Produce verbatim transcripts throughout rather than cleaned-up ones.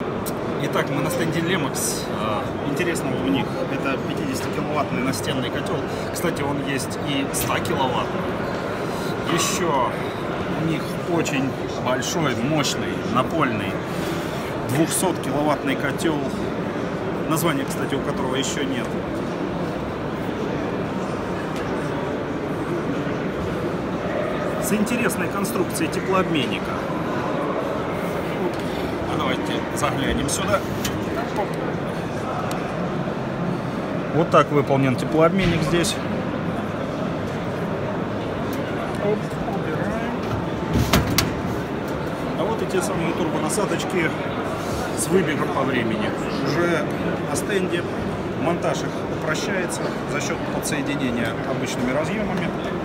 Итак, мы на стенде Lemox. Интересного у них это пятидесятикиловаттный настенный котел. Кстати, он есть и стокиловаттный. Еще у них очень большой, мощный, напольный двухсоткиловаттный котел. Название, кстати, у которого еще нет. С интересной конструкцией теплообменника. Давайте заглянем сюда. Вот так выполнен теплообменник здесь. Оп, убираем. А вот и те самые турбонасадочки с выбегом по времени. Уже на стенде монтаж их упрощается за счет подсоединения обычными разъемами.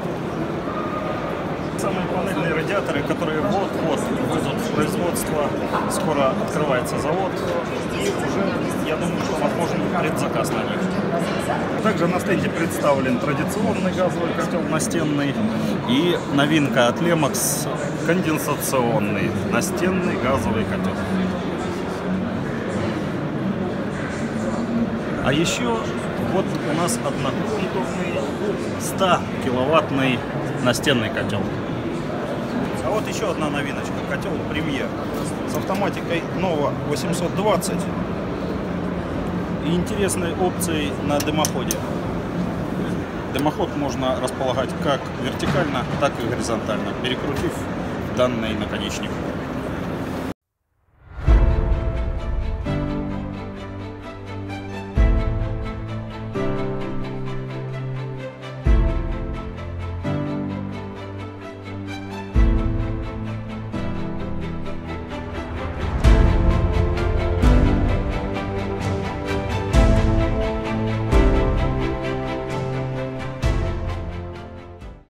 Самые панельные радиаторы, которые вот-вот выйдут в производство, скоро открывается завод, и уже, я думаю, что возможен предзаказ на них. Также на стенде представлен традиционный газовый котел настенный и новинка от Lemox — конденсационный настенный газовый котел. А еще вот у нас одноконтурный стокиловаттный настенный котел. А вот еще одна новиночка. Котел Premier с автоматикой Nova восемьсот двадцать и интересной опцией на дымоходе. Дымоход можно располагать как вертикально, так и горизонтально, перекрутив данный наконечник.